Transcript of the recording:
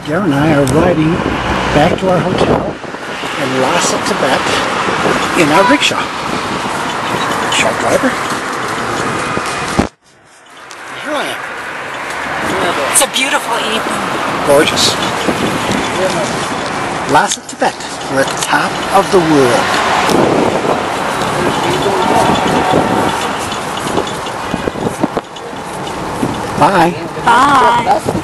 Gary and I are riding back to our hotel in Lhasa Tibet in our rickshaw. Rickshaw driver. Here I am. It's a beautiful evening. Gorgeous. Lhasa Tibet. We're at the top of the world. Bye. Bye.